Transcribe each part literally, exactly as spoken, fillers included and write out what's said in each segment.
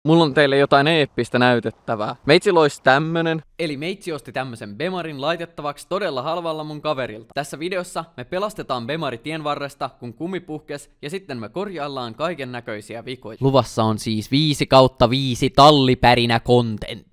Mulla on teille jotain eeppistä näytettävää. Meitsillä olisi tämmönen. Eli meitsi osti tämmösen Bemarin laitettavaksi todella halvalla mun kaverilta. Tässä videossa me pelastetaan Bemari tien varresta, kun kumi puhkes, ja sitten me korjaillaan kaiken näköisiä vikoja. Luvassa on siis viisi kautta viisi tallipärinä content.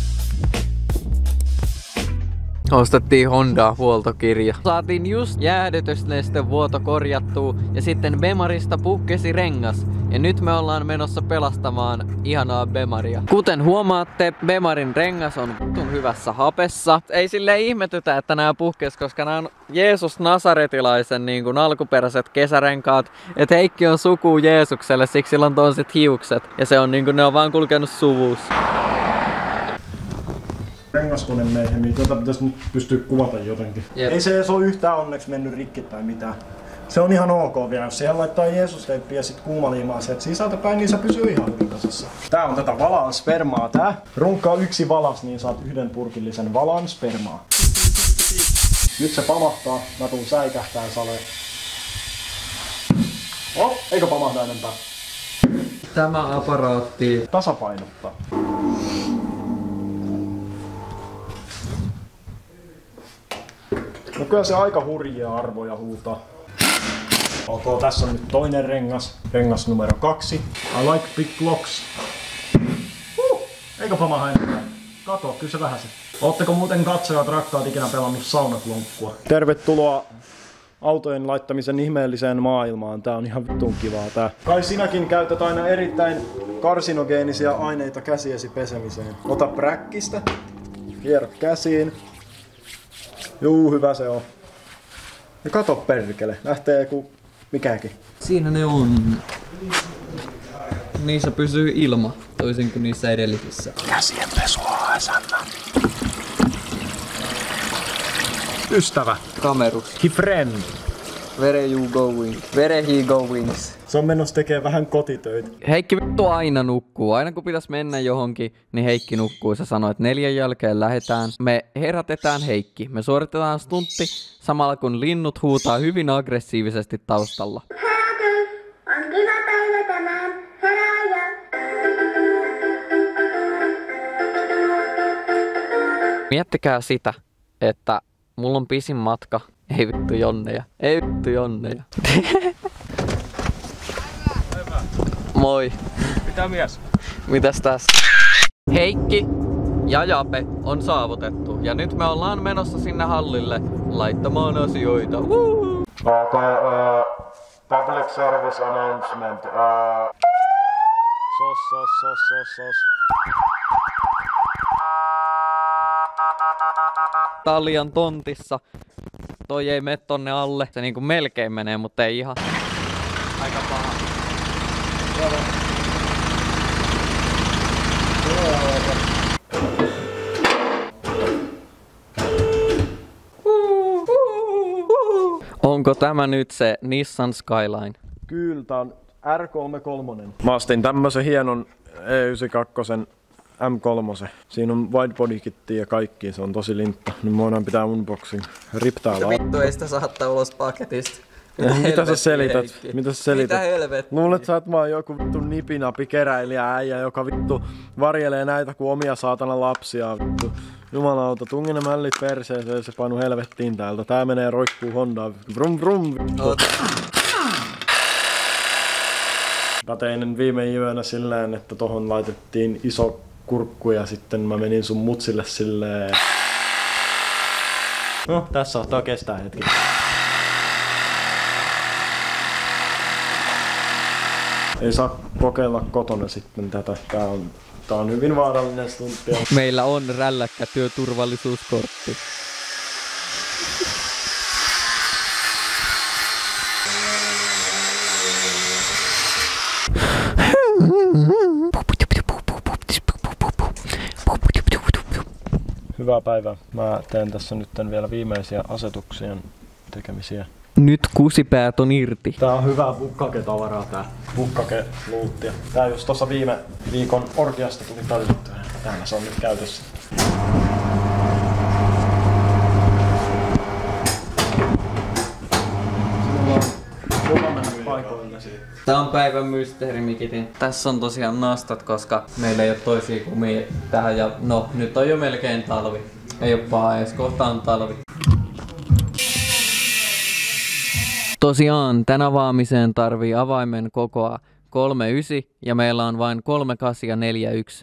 Ostettiin Honda huoltokirja. Saatiin just jäähdytysneste vuoto korjattua ja sitten Bemarista puhkesi rengas. Ja nyt me ollaan menossa pelastamaan ihanaa Bemaria. Kuten huomaatte, Bemarin rengas on vitun hyvässä hapessa. Ei silleen ihmetytä, että nämä puhkes, koska nämä on Jeesus Nasaretilaisen niin kuin alkuperäiset kesärenkaat. Et Heikki on suku Jeesukselle, siksi sillä on toiset hiukset. Ja se on niin kuin ne on vaan kulkenut suvussa. Rengaskone meihin, niin tuota pitäisi nyt pystyä kuvata jotenkin. Jep. Ei se edes ole yhtään onneksi mennyt rikki tai mitään. Se on ihan ok vielä. Jos siihen laittaa Jeesus-teippiä ja sit kuumaliimaa sieltä sisältä päin, niin se pysyy ihan hyvin kasassa. Tää on tätä valaan spermaa tää. Runkkaa yksi valas, niin saat yhden purkillisen valaan spermaa. Nyt se pamahtaa. Mä tuun säikähtää saleen. Oh, eikö pamahda enempää? Tämä aparaatti tasapainottaa. No kyllä se aika hurjia arvoja huutaa. Ok, tässä on nyt toinen rengas. Rengas numero kaksi. I like big blocks. Uh, eikö pamaha enempää? Kato, kyllä se vähän se. Ootteko muuten katsojat rakkaat ikinä pelannut saunaklonkkua? Tervetuloa autojen laittamisen ihmeelliseen maailmaan. Tää on ihan vittuun kivaa tää. Kai sinäkin käytät aina erittäin karsinogeenisia aineita käsiesi pesemiseen. Ota präkkistä. Kierrä käsiin. Juu, hyvä se on. Ja kato perkele, lähtee joku mikäkin. Siinä ne on. Niissä pysyy ilma, toisin kuin niissä edellisissä. Käsienpesua A S M. Ystävä. Kamerus. He friend. Where you going? Where he goings? Se on menossa tekee vähän kotitöitä. Heikki vittu aina nukkuu. Aina kun pitäisi mennä johonkin, niin Heikki nukkuu. Se sanoo, että neljän jälkeen lähdetään. Me herätetään Heikki. Me suoritetaan stuntti samalla kun linnut huutaa hyvin aggressiivisesti taustalla. Herätys! On kiva päivä tänään. Herää jo! Miettikää sitä, että mulla on pisin matka. Ei vittu jonneja. Ei vittu jonneja. Moi. Mitä mies? Mitäs tässä? Heikki ja Jape on saavutettu. Ja nyt me ollaan menossa sinne hallille laittamaan asioita. Woo! Ok, uh, public service announcement. Uh, sos, sos, sos, sos, sos. Talian tontissa. Toi ei mene tonne alle. Se niinku melkein menee, mutta ei ihan. Aika paha. Onko tämä nyt se Nissan Skyline? Kyllä, tää on R kolmekymmentäkolme. Mä ostin tämmösen hienon E yhdeksänkymmentäkaksi M kolme. Siinä on widebody-kitti ja kaikki, se on tosi lintta. Nyt me voidaan pitää unboxing. Riptää Ja vittu ei sitä saattaa ulos paketista. Mitä, mitä sä selität? Heikki? Mitä sä selität? Mitä helvettiä? Luulet sä oot vaan joku vittu nipinapi keräilijä äijä, joka vittu varjelee näitä kuin omia saatana lapsia vittu. Jumalauta, tungi ne mällit perseeseen, se painu helvettiin täältä. Tää menee roikkuu Hondaan. Vrum vrum vittu. Mä tein viime yönä silleen, että tohon laitettiin iso kurkku ja sitten mä menin sun mutsille silleen. No, tässä saattaa kestää hetki. Ei saa kokeilla kotona sitten tätä. Tää on, tää on hyvin vaarallinen stuntti. Meillä on rälläkkä työturvallisuuskortti. Hyvää päivää. Mä teen tässä nyt vielä viimeisiä asetuksien tekemisiä. Nyt kusipäät on irti. Tää on hyvää bukkake-tavaraa tää. Bukkake-luuttia. Tää just tossa viime viikon orgiasta tuli tarjottua. Täällä se on nyt käytössä. Sinulla on lupa mennä paikoille siitä. Tää on päivän mysteeri, Mikitin. Tässä on tosiaan nastat, koska meillä ei ole toisia kumia tähän ja no, nyt on jo melkein talvi. Ei oo paha edes, kohta on talvi. Tosiaan, tän avaamiseen tarvii avaimen kokoa kolme yhdeksän ja meillä on vain kolme kahdeksan ja neljä yksi.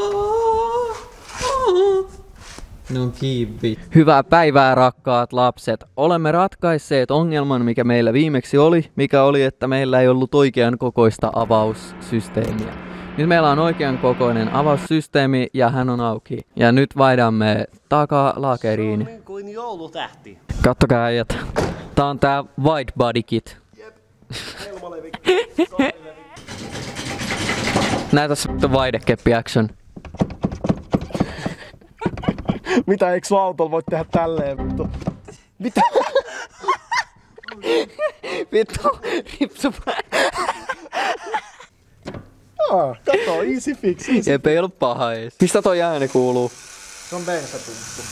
No kiipi. Hyvää päivää, rakkaat lapset. Olemme ratkaisseet ongelman, mikä meillä viimeksi oli, mikä oli, että meillä ei ollut oikean kokoista avaussysteemiä. Nyt meillä on oikean kokoinen avaussysteemi ja hän on auki. Ja nyt vaihdamme takalakeriin. Niin kuin joulutähti. Kattokaa äijät. Tää on tää Wide Body Kit. Jep. Helmalevi. Näytäs vaidekeppi action. Mitä, eikö sun autolla voi tehdä tälleen? Vittu. Mitä? Vittu, ripsu. Ah, kato, easy fix, easy. Jep, ei ollut paha ees. Mistä toi ääni kuuluu? Se on bensapumppu.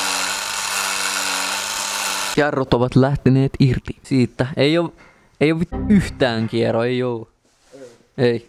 Jarrut ovat lähteneet irti siitä. Ei oo, ei oo yhtään kierro, ei oo. Ei. Ei.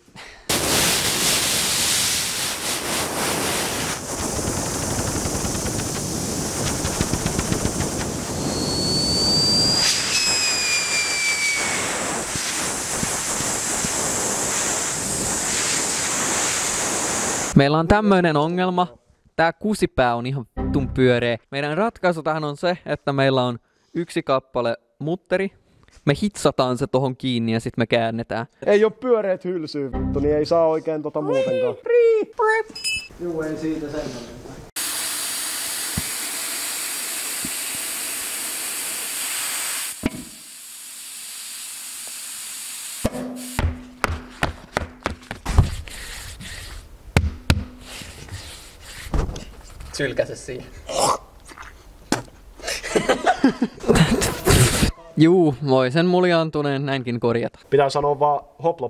Meillä on tämmöinen ongelma. Tää kusipää on ihan vittun pyöreä. Meidän ratkaisu tähän on se, että meillä on yksi kappale mutteri. Me hitsataan se tohon kiinni ja sit me käännetään. Ei oo pyöreät hylsyä, vittu, niin ei saa oikein tota muutenkaan. Juu, ei siitä semmoinen. Sylkäse siihen. Juu, voi sen muljaantuneen näinkin korjata. Pitää sanoa vaan hoplop.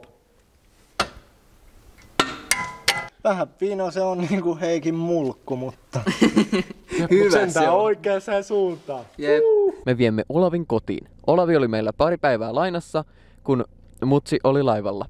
Vähän piino se on niinku Heikin mulkku, mutta... Hyvä Sentään se on. oikeaan suuntaan. Jep. Me viemme Olavin kotiin. Olavi oli meillä pari päivää lainassa, kun mutsi oli laivalla.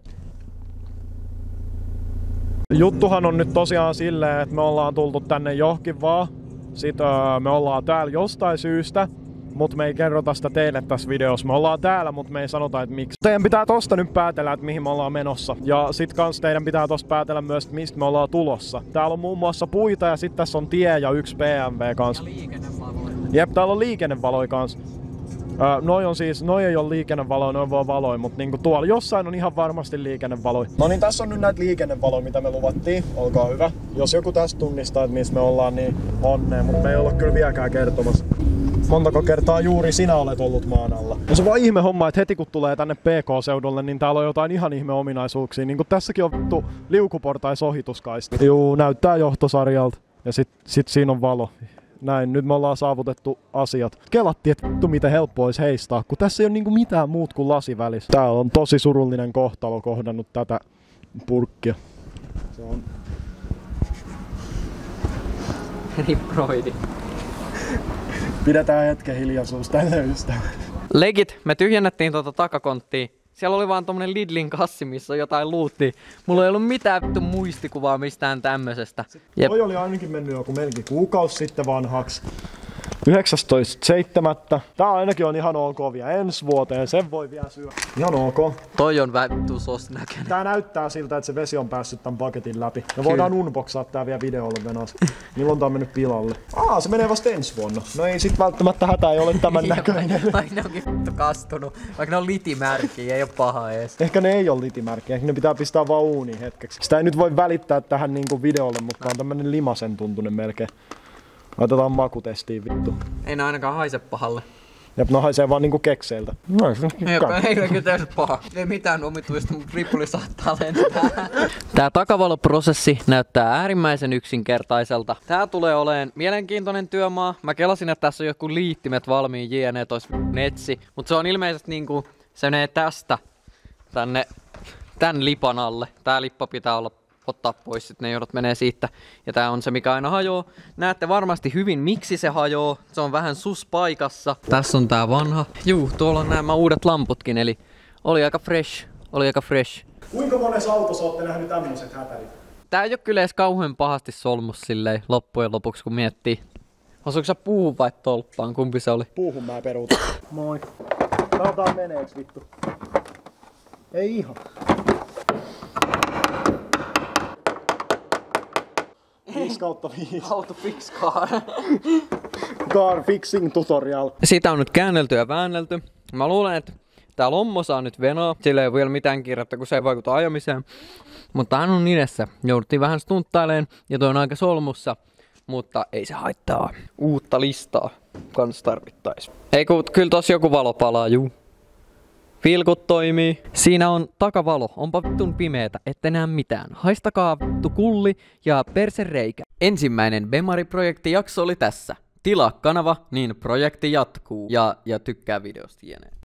Juttuhan on nyt tosiaan silleen, että me ollaan tultu tänne johonkin vaan. Sitten öö, me ollaan täällä jostain syystä, mutta me ei kerrota sitä teille tässä videossa. Me ollaan täällä, mutta me ei sanota, että miksi. Teidän pitää tosta nyt päätellä, että mihin me ollaan menossa. Ja sit kans teidän pitää tosta päätellä myös, että mistä me ollaan tulossa. Täällä on muun muassa puita ja sitten tässä on tie ja yksi B M W kans. Ja liikennevaloja. Jep, täällä on liikennevaloja kans. Öö, noi on siis, noi ei ole liikennevaloja, noi on vaan valoja, mutta niinku tuolla jossain on ihan varmasti liikennevaloja. No niin, tässä on nyt näitä liikennevaloja, mitä me luvattiin. Olkaa hyvä. Jos joku tästä tunnistaa, että missä me ollaan, niin onnea, mutta me ei olla kyllä vieläkään kertomassa. Montako kertaa juuri sinä olet ollut maan alla? No se on vaan ihme homma, että heti kun tulee tänne P K-seudulle, niin täällä on jotain ihan ihme ominaisuuksia. Niin kuin tässäkin on vittu liukuportais ohituskaista. Juu, näyttää johtosarjalta. Ja sit, sit siinä on valo. Näin, nyt me ollaan saavutettu asiat. Kelattiin, että vittu miten helppo olisi heistaa, kun tässä ei ole niinku mitään muut kuin lasi välissä. Täällä on tosi surullinen kohtalo kohdannut tätä purkkia. Se on... Riproidi. Pidetään hetken hiljaisuus tänne ystävä. Legit, me tyhjennettiin tuota takakonttia. Siellä oli vaan tommonen Lidlin kassi, missä on jotain luuttia. Mulla ei ollut mitään vittu muistikuvaa mistään tämmösestä. Jep. Toi oli ainakin mennyt joku melkein kuukausi sitten vanhaksi. yhdeksästoista seitsemättä Tää ainakin on ihan ok vielä ensi vuoteen, sen voi vielä syödä. Ihan ok. Toi on vittu sos näköinen. Tää näyttää siltä, että se vesi on päässyt tän paketin läpi. Me voidaan unboxaa tää vielä videolle venas. Milloin tää on mennyt pilalle? Aa, se menee vasta ensi vuonna. No ei sit välttämättä hätää, ei ole tämän näköinen. Vaikka ne onkin vittu kastunut. Vaikka ne on litimärkiä, ei oo paha ees. Ehkä ne ei ole litimärkkiä, ehkä ne pitää pistää vaan uuniin hetkeksi. Sitä ei nyt voi välittää tähän niinku videolle, mutta on tämmönen limasen tuntunen melkein. Laitetaan makutestiin vittu. Ei ne ainakaan haise pahalle. Jep, no haisee vaan niinku kekseiltä. No, Ei, ei oikein täysin paha. Ei mitään omituista, mutta ripuli saattaa lentää. Tää takavaloprosessi näyttää äärimmäisen yksinkertaiselta. Tää tulee oleen mielenkiintoinen työmaa. Mä kelasin, että tässä on joku liittimet valmiin jne, tois netsi. Mut se on ilmeisesti niinku, se menee tästä tänne, tän lipan alle. Tää lippa pitää olla ottaa pois, sitten ne joudut menee siitä. Ja tää on se, mikä aina hajoo. Näette varmasti hyvin, miksi se hajoo. Se on vähän sus paikassa. Tässä on tää vanha. Juu, tuolla on nämä uudet lamputkin, eli oli aika fresh. oli aika fresh. Kuinka monessa autossa olette nähnyt tämmöiset hätärit? Tää ei oo kyllä edes kauhean pahasti solmus silleen loppujen lopuksi kun miettii. Osuuko sä puuhun vai tolppaan? Kumpi se oli? Puuhun mä peruutan. Moi. Katsotaan meneeks vittu. Ei ihan. viisi kautta viisi. Auto fix car. Car fixing tutorial. Sitä on nyt käännelty ja väännelty. Mä luulen, että tää lommo saa nyt venoa. Sillä ei ole vielä mitään kiirettä, kun se ei vaikuta ajamiseen. Mutta hän on idessä. Jouduttiin vähän stunttaileen ja toi on aika solmussa. Mutta ei se haittaa. Uutta listaa kans tarvittais. Ei kun kyllä tossa joku valo palaa, juu. Vilkut toimii. Siinä on takavalo. Onpa vittun pimeetä, ette näe mitään. Haistakaa vittu kulli ja persereikä. Ensimmäinen Bemari-projektijakso oli tässä. Tilaa kanava, niin projekti jatkuu. Ja, ja tykkää videosta jne.